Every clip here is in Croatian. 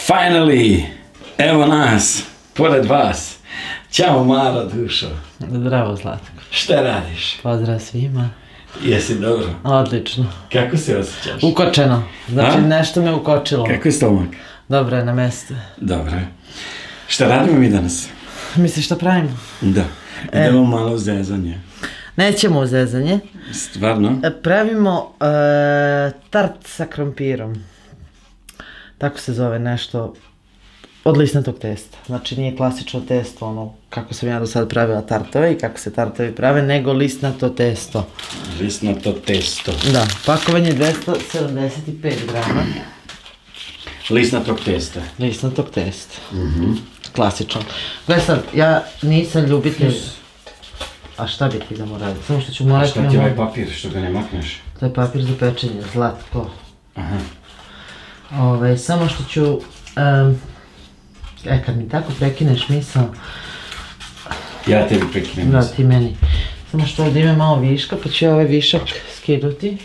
Finally, evo nas, pored vas. Ćao mala dušo. Zdravo Zlatko. Šta radiš? Pozdrav svima. Jesi dobro? Odlično. Kako se osjećaš? Ukočeno. Znači nešto me ukočilo. Kako je stomak? Dobro je na mjestu. Dobro je. Šta radimo mi danas? Misliš šta pravimo? Da. Idemo malo u zezanje. Nećemo u zezanje. Stvarno? Pravimo tart sa krompirom. Tako se zove nešto od lisnatog testa. Znači nije klasično testo, ono kako sam ja do sad pravila tartove i kako se tartovi prave, nego lisnato testo. Lisnato testo. Da, pakovanje 275 grama. Lisnatog testa. Lisnatog testa. Klasično. Gledaj sad, ja nisam ljubitelj... A šta bi ti da mu raditi? Samo što ću morati... Šta ti ovaj papir, što ga ne makneš? To je papir za pečenje, Zlatko. Aha. Samo što ću... kad mi tako prekineš misao... Ja tebi prekinem Da, misao. ti meni. Samo što ovdje ima malo viška, pa ću ja ovaj višak skinuti.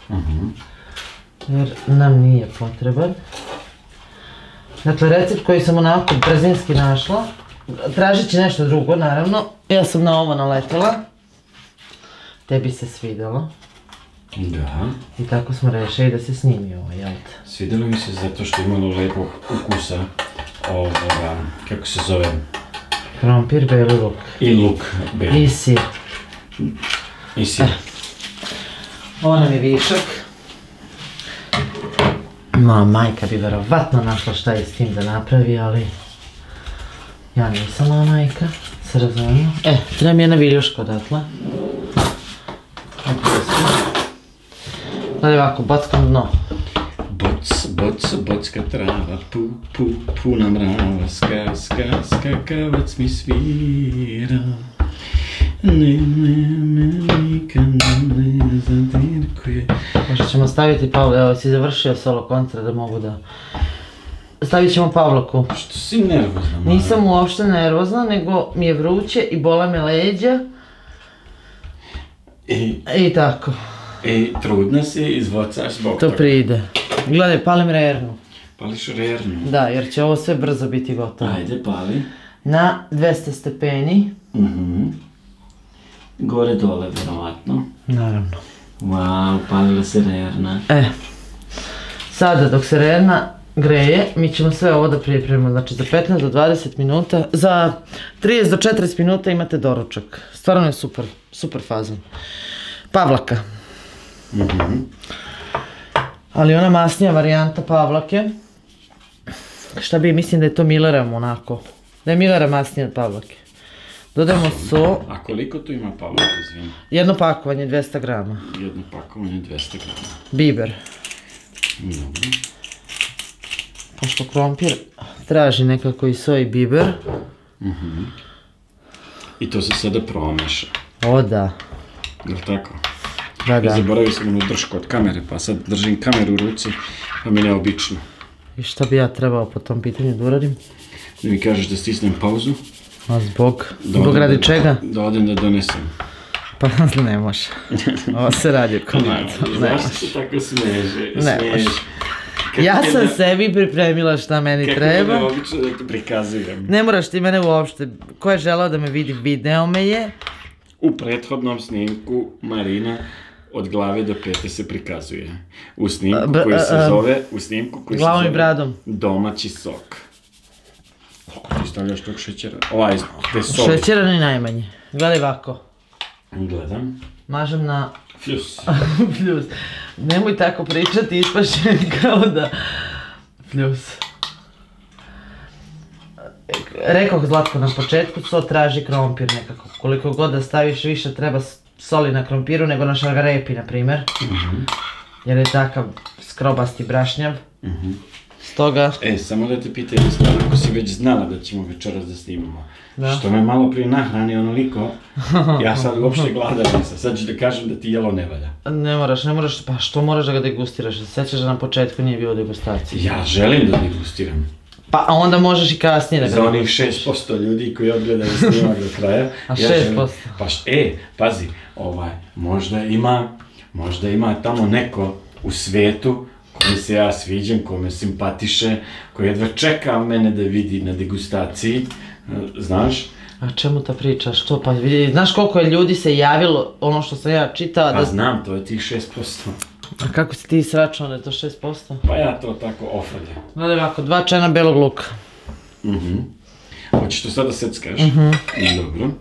Jer nam nije potreban. Dakle, recept koji sam onako brzinski našla. Tražit će nešto drugo, naravno. Ja sam na ovo naletela. Tebi se svidjelo. Da. I tako smo rešili da se snimi ovo, jel te? Svidjelo mi se zato što imalo lepog ukusa ovoga, kako se zove? Krompir, beli luk. I luk beli. I sir. I sir. Ovo nam je višak. Moja majka bi verovatno našla šta je s tim da napravi, ali... Ja nisam moja majka, se razumijemo. Treba mi jedna viljuška odatle. Gledaj ovako, bockam dno. Bocka trava, puna mrava, skakavac mi svira. Nikad ne zadirkuje. Možda ćemo staviti Pavlo, evo si završio solo kontra da mogu da... Stavit ćemo Pavlaku. Što si nervozna, Mara? Nisam uopšte nervozna, nego mi je vruće i bole me leđa. I tako. I trudna si, izvocaš zbog toga. To pride. Gledaj, palim rernu. Pališ rernu? Da, jer će ovo sve brzo biti gotovo. Ajde, pali. Na 200 stepeni. Gore dole, verovatno. Naravno. Wow, palila se rerna. Sada dok se rerna greje, mi ćemo sve ovo da pripremimo. Znači za 15 do 20 minuta, za 30 do 40 minuta imate doručak. Stvarno je super, super fazan. Pavlaka. Ali ona masnija varijanta pavlake. Šta bi, mislim da je to Millerem onako. Da je Millerem masnija od pavlake. Dodajemo so. A koliko tu ima pavlaka, izvini? Jedno pakovanje 200 grama. Jedno pakovanje 200 grama. Biber. Dobro. Pošto krompir traži nekako i so i biber. I to se sada promeša. O da. Jel' tako? Da, da. Zaboravio sam onu dršku od kamere, pa sad držim kameru u ruci, pa mi je neobično. I šta bi ja trebao po tom pitanju da uradim? Da mi kažeš da stisnem pauzu. A zbog? Zbog radi čega? Da odem da donesem. Pa ne može. Ovo se radi o komadu. Zašto se tako smiješ? Ne može. Ja sam sebi pripremila šta meni treba. Kako je neobično da te prikazujem. Ne moraš ti mene uopšte. Ko je želao da me vidi, video me je. U prethodnom snimku Marina od glave do pete se prikazuje. U snimku koji se zove... Glavom i bradom. Domaći sok. Koliko ti stavljaš tog šećera? Ovaj, te soli. Šećera ni najmanje. Gledaj ovako. Gledam. Mažem na... Fljus. Fljus. Nemoj tako pričati, ispašće kao da... Fljus. Rekao Zlatko na početku, so traži krompir nekako. Koliko god da staviš više treba soli na krompiru nego na šargarepi, na primjer. Jer je takav skrobasti brašnjav. Stoga... Samo da te pitaj jednu stvar, ako si već znala da ćemo večeras da snimamo. Što me malo prije nahrani onoliko, ja sad uopšte gladan nisam. Sad ću da kažem da ti jelo ne valja. Ne moraš, pa što moraš da ga degustiraš? Sjećaš da na početku nije bilo degustacije? Ja želim da degustiram. Pa onda možeš i kasnije da ga... Za onih 6% ljudi koji odgledaju snimak do kraja. A 6%? Pazi, možda ima tamo neko u svijetu kome se ja sviđam, kome simpatiše, koji jedva čeka mene da vidi na degustaciji, znaš? A čemu ta priča, što pa vidi, znaš koliko je ljudi se javilo, ono što sam ja čitala da... Pa znam, to je tih 6%. A kako si ti sračunao da je to 6%? Pa ja to tako ofrlje. Gledaj ovako, 2 čena belog luka. Hoćeš to sada seckaš? Dobro.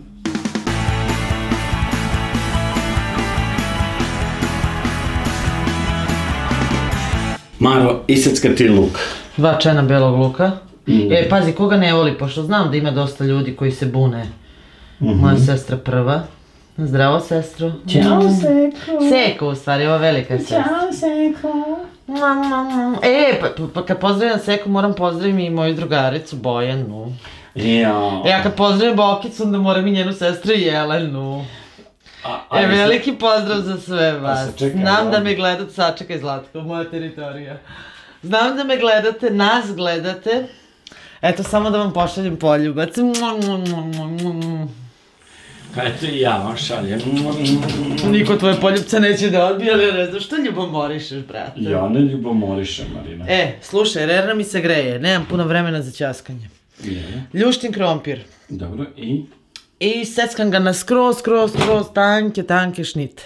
Maro, isecka ti luk. 2 čena belog luka. Pazi, koga ne voli, pošto znam da ima dosta ljudi koji se bune. Moja sestra prva. Zdravo, sestro. Ćao, Seko. Seko, u stvari, ova velika sestra. Ćao, Seko. Pa kad pozdravim Seku, moram pozdravim i moju drugaricu Bojanu. Jao. Ja kad pozdravim Bokicu, onda moram i njenu sestru Jelenu. Veliki pozdrav za sve vas. Znam da me gledate, sačekaj Zlatko, moja teritorija. Znam da me gledate, nas gledate. Eto, samo da vam pošaljem poljubac. Eto i ja vam šaljem. Niko tvoje poljubce neće da odbije, ali ne znam što ljubomorišeš, brate. Ja ne ljubomorišem, Marina. Slušaj, rerna mi se greje, nemam puno vremena za ćaskanje. Ljuštin krompir. Dobro, i? I seckam ga na skroz tanke šnite.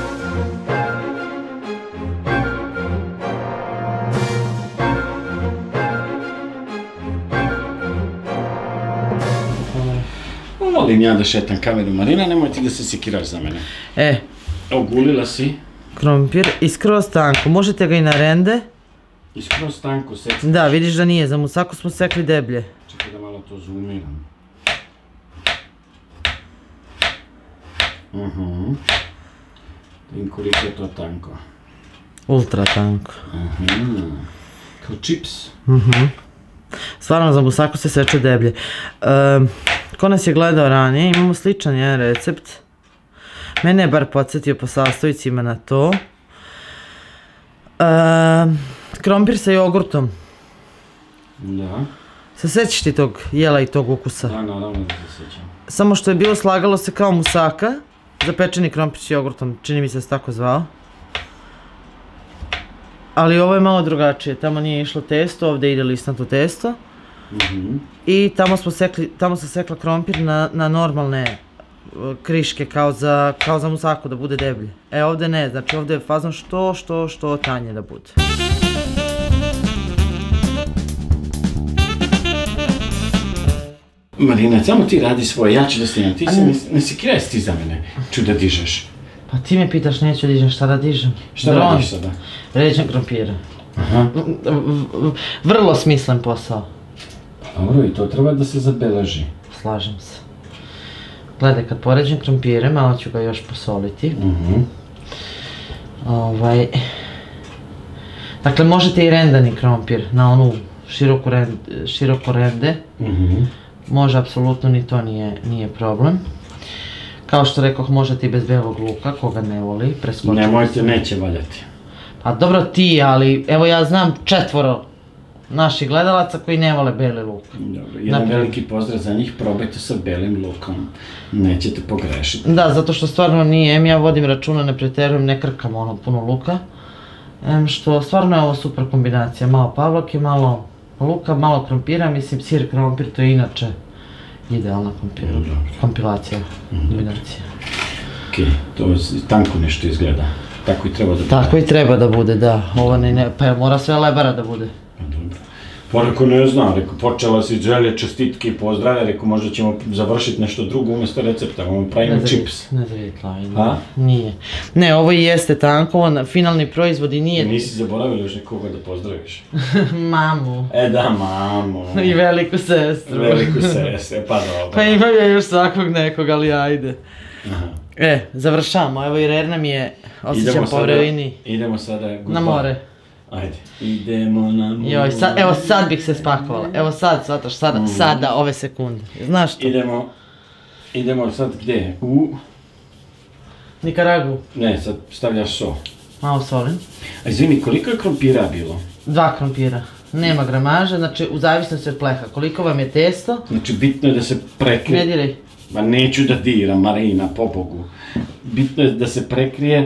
Volim ja da šetam kameru, Marina, nemoj ti da se sekiraš za mene. Ogulila si. Krompir i skroz tanko, možete ga i na rende. I skroz tanko seckaš. Da, vidiš da nije, za musaku smo sekli deblje. Čekaj da malo to zoomiram. Vidim koliko je to tanko. Ultra tanko. Kao čips. Stvarno, za musaku se seče deblje. Ko nas je gledao ranije, imamo sličan jedan recept. Mene je bar podsjetio po sastojcima na to. Krompir sa jogurtom. Da. Se sećaš ti tog jela i tog ukusa? Da, naravno da se sećam. Samo što je bilo slagalo se kao musaka, zapečeni krompir s jogurtom, čini mi se tako zvao. Ali ovo je malo drugačije, tamo nije išlo testo, ovdje ide listnato testo. I tamo se sekla krompir na normalne kriške, kao za musaku, da bude deblje. Ovdje ne, znači ovdje je fazon što tanje da bude. Marina, samo ti radi svoje, ja ću da snimam, ti se ne sekiraj ti za mene, ću da dižeš. Pa ti me pitaš, neću dižem, šta da dižem? Šta radiš sada? Ređem krompira. Vrlo smislen posao. Dobro, i to treba da se zabeleži. Slažem se. Gledaj, kad poređem krompire, malo ću ga još posoliti. Dakle, možete i rendani krompir, na onu široko rende. Može, apsolutno ni to nije problem. Kao što rekoh, možete i bez belog luka, koga ne voli, preskočiti. Nemojte, neće valjati. Pa dobro ti, ali evo ja znam 4 naših gledalaca koji ne vole beli luk. Dobro, jedan veliki pozdrav za njih, probajte sa belim lukom, nećete pogrešiti. Da, zato što stvarno nije, ja vodim računa, ne preterujem, ne krkam ono puno luka. Što stvarno je ovo super kombinacija, malo pavlake, malo luka, malo krompira, mislim sir krompir, to je inače idealna kompilacija, kombinacija. Okej, to tanko nešto izgleda, tako i treba da bude. Tako i treba da bude, da, ovo ne, pa mora sve lebara da bude. Dobro. Pa reko ne znam, reko počela si želje čestitke i pozdrave, reko možda ćemo završiti nešto drugo umjesto recepta, pravimo čips. Ne za vidjeti lavi, nije. Ne, ovo i jeste tanko, finalni proizvod i nije... Nisi zaboravila još nekoga da pozdraviš? Mamu. Da, mamu. I veliku sestru. Veliku sestru, pa dobro. Pa imam ja još svakog nekog, ali ajde. Završamo, evo i Rerna mi je, osjećam po vrevini. Idemo sada... Na more. Ajde, idemo na more. Joj, evo sad bih se spakovala, evo sad, shvataš, sada, ove sekunde. Znaš što? Idemo sad gdje? U... Nikaragu. Ne, sad stavljaš so. Malo solim. A izvini, koliko je krompira bilo? 2 krompira. Nema gramaže, znači u zavisnosti od pleha. Koliko vam je testo? Znači bitno je da se prekrije... Ne diraj. Ma neću da diram, Marina, pobogu. Bitno je da se prekrije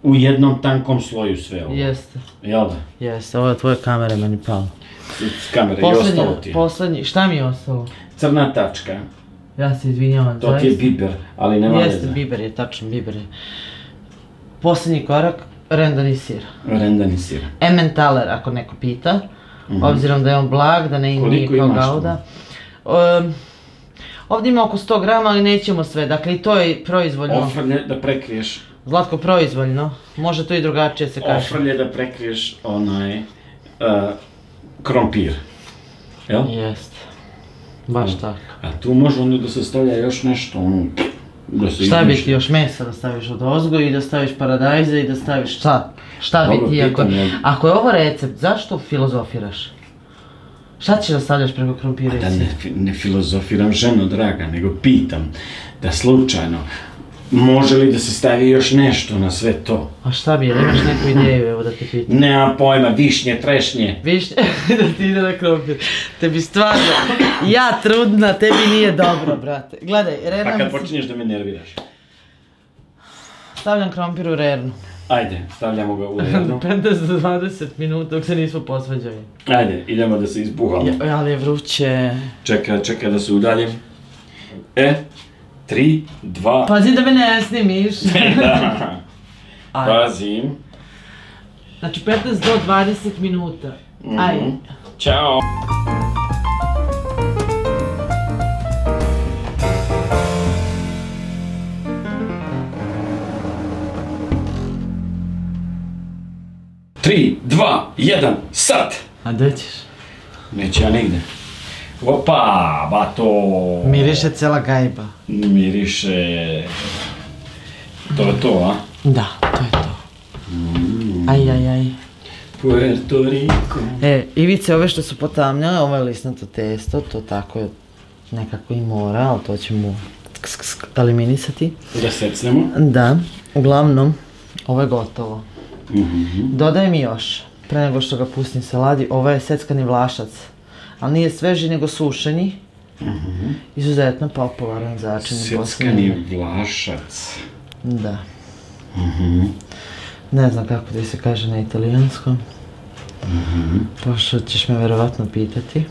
u jednom tankom sloju sve ovo. Jeste. Jel da? Jeste, ovo je tvoje kamere meni palo. S kamere i ostalo ti je. Posljednji, šta mi je ostalo? Crna tačka. Ja se izvinjavam, To ti je biber, ali nema veze. Jeste, biber je, tačno, biber je. Posljednji korak, rendani sir. Rendani sir. Emmentaler, ako neko pita. Obzirom da je on blag, da ne nije kao gauda. Ovdje ima oko 100 grama, ali nećemo sve, dakle i to je proizvoljno. Ofrlje da prekriješ. Zlatko, proizvoljno, može to i drugačije se kaže. Ofrlje da prekriješ onaj krompir. Jel? Jeste. Baš tako. A tu može onda da se stavlja još nešto, ono, da se šta bi ti još mesa da staviš od ozgo i da staviš paradajza i da staviš šta? Šta bi ti ako je ovo recept, zašto filozofiraš? Šta ćeš da stavljaš preko krompira i sira? Da ne filozofiram, ženo draga, nego pitam da slučajno može li da se stavi još nešto na sve to? A šta bi, imaš neku ideju, evo da te pitam? Nemam pojma, višnje, trešnje. Višnje? Da ti ide na krompir. Tebi stvarno, ja trudna, tebi nije dobro, brate. Gledaj, rerna pa kad počinješ da me nerviraš? Stavljam krompir u rernu. Ajde, stavljamo ga u rernu. 15 do 20 minuta dok se nismo posvađali. Ajde, idemo da se izbuhamo. Ali je vruće. Čekaj da se udaljim. 3, 2... Pazi da me ne snimiš. Da. Pazim. Znači 15 do 20 minuta. Ajde. Ćao. Tri, 2, 1, sad! A gdje ćeš? Neće ja nigde. Opa, bato! Miriše cela gajba. Miriše... To je to, a? Da, to je to. Aj. Puerto Rico. Ivice, ove što su potamnjale, ovo je lisnato testo, to tako je nekako i mora, ali to ćemo eliminisati. Da secnemo? Da, uglavnom, ovo je gotovo. Dodaj mi još, pre nego što ga pustim saladi, ovo je seckani vlašac. Ali nije sveži nego sušeni. Izuzetno popularan začin. Seckani vlašac. Da. Ne znam kako da se kaže na italijanskom. Pošto ćeš me verovatno pitati.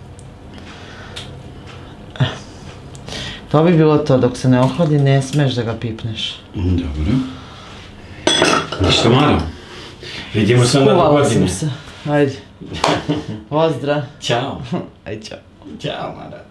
To bi bilo to, dok se ne ohladi ne smeš da ga pipneš. Dobro. Ništa malo. Vidimo se onda do godine. Se. Ajde. Pozdrav. Ćao. Ajde, čao. Ćao, Mara.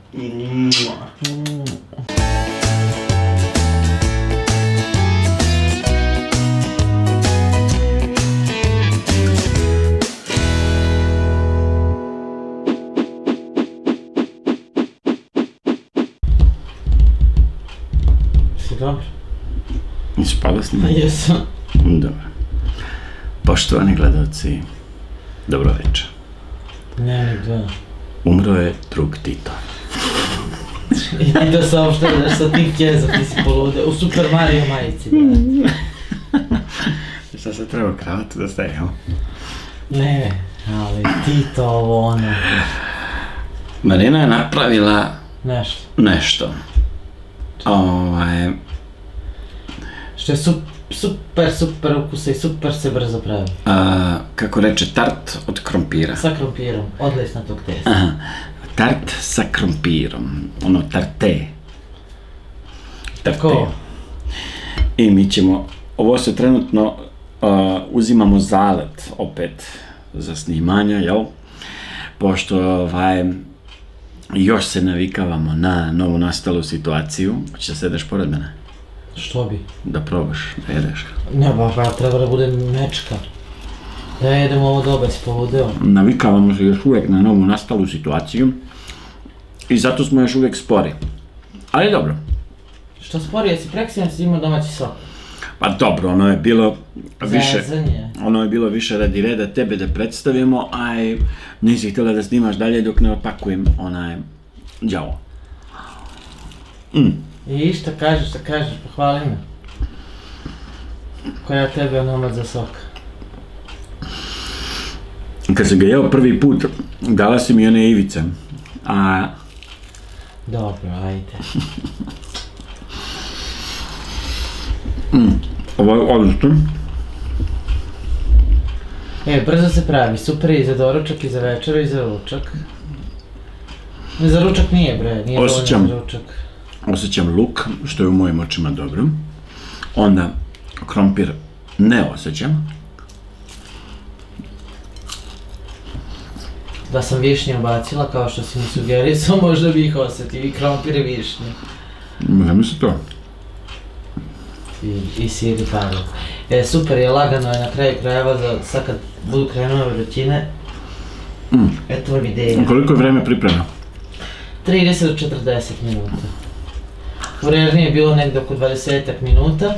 Si dobro? Nisi pala s njima? Jesam. Dobro. Poštovani gledalci, dobro večer. Dnevnik 2. Umro je drug Tito. I ti da saopštavaš sa tim kjezom, ti si polude, u Super Mario majici, brate. Šta se treba kravatu da staje, jel? Ne, ali Tito ovo ono... Marina je napravila... Nešto. Što je super ukusa i super se brzo pravi. Kako reče, tart od krompira. Sa krompirom, od lisnatog testa. Aha, tart sa krompirom, ono tarte. Tako. I mi ćemo, ovo se trenutno uzimamo zalet opet za snimanja, jel? Pošto još se navikavamo na novu nastalu situaciju. Hoćeš da sedeš pored mene? Što bi? Da probaš, da jedeš. Ne, ba, treba da bude mečka. Da jedemo ovo dobe si poludeo. Navikavamo se još uvijek na novu nastalu situaciju i zato smo još uvijek spori. Ali dobro. Što spori, jesi preksijan si imao domaći sok? Pa dobro, ono je bilo više... Zezanje. Ono je bilo više radi reda tebe da predstavimo, a nisi htjela da snimaš dalje dok ne opakujem onaj đavo. I šta kažeš, pohvali me. Koja je tebe onomad za sok? Kad sam ga jeo prvi put, dala si mi one ivice, a... Dobro, ajde. Ovo je odlično. Brzo se pravi, super je i za doručak, i za večeru, i za ručak. Za ručak nije bre, nije dovoljno za ručak. Osjećam luk, što je u mojim očima dobro. Onda krompir ne osjećam. Da sam višnje ubacila, kao što si mi sugerisao, možda bih ih osjetio, i krompir i višnje. Zamisli to. I sir i parut. Super je, lagano je na kraju krajeva za sad kad budu krenule vrućine. Eto vam ideja. Koliko je vreme priprema? 30 do 40 minuta. U rerni je bilo negdje oko 20 minuta.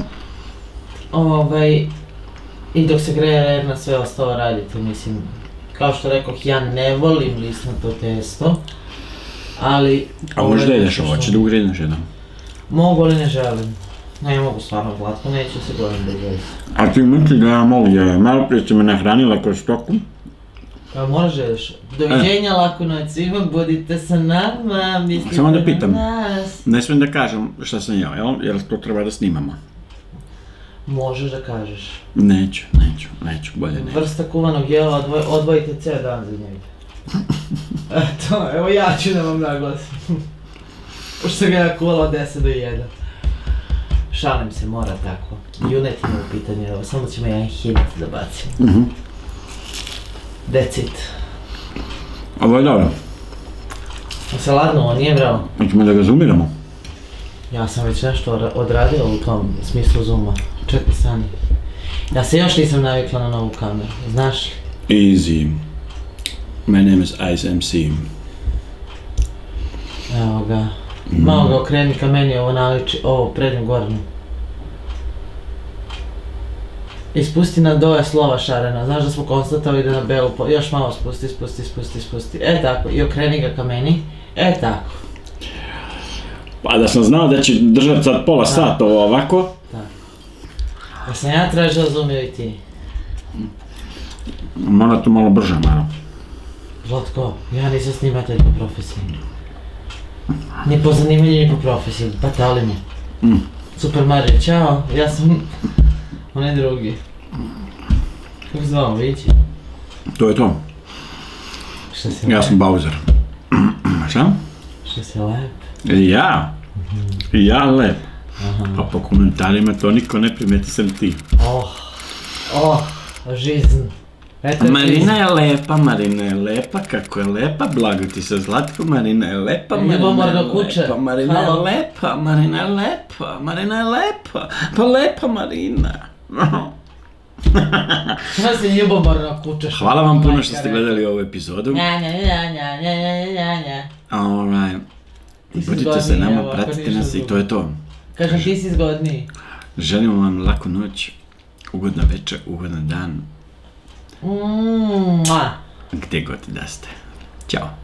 I dok se greje rerna sve ostalo radite, mislim. Kao što rekoh, ja ne volim lisnato testo. Ali... A možda ideš ovo, će da ugrineš jedan? Mogu, ali ne želim. Ne mogu stvarno glatko, neću se govorim da je. A ti misli da ja mogu, jer malo prije si me nahranila kroz stoku? Pa možeš. Doviđenja, laku noć svima, budite sa nama, mislite samo da na pitam. nas. Ne smijem da kažem šta sam jeo, jel? Jer to treba da snimamo. Možeš da kažeš. Neću, bolje neću. Vrsta kuvanog jela, odvojite cijel dan za njega. Eto, evo ja ću da vam naglasim. Pošto sam ga ja kuvala od 10 do 1. Šalim se, mora tako. Junetina u pitanju, evo, samo ćemo jedan hint da bacimo. That's it. Ovo je dobro. Se ladnulo, nije bravo? Hoćemo da ga zoomiramo. Ja sam već nešto odradio u tom smislu zooma. Čekaj stani. Ja se još nisam navikla na novu kameru, znaš li? Easy. My name is Ice MC. Evo ga. Malo ga okreni ka meni, ovo naliči, ovo prednju gornju. I spusti na dole slova šarena, znaš da smo konstatovali da na belu, još malo spusti. Tako, i okreni ga ka meni, tako. Pa da sam znao da će držati sad pola sata ovo ovako. Tako. Da sam ja tražila zoom ili ti? Mora to malo brže, malo. Zlatko, ja nisam snimatelj po profesiji. Ni po zanimanju, ni po profesiji, batali me. Super Mario, čao, ja sam onaj drugi. Kako zvamo, vići? To je to. Šta si lep? Ja sam Bowser. Šta? Šta si lep? Ja lep. A po komentarima to niko ne primeti sem ti. Žizn. Marina je lepa, kako je lepa, blago ti se Zlatko, Marina je lepa, Marina je lepa, pa lepa Marina. Šta si ljubomorno kučeš? Hvala vam puno što ste gledali ovu epizodu. Alright. Budite se nama, pratite nas i to je to. Kažem, ti si zgodniji. Želimo vam laku noć, ugodna večer, ugodan dan. Gdje god da ste. Ćao.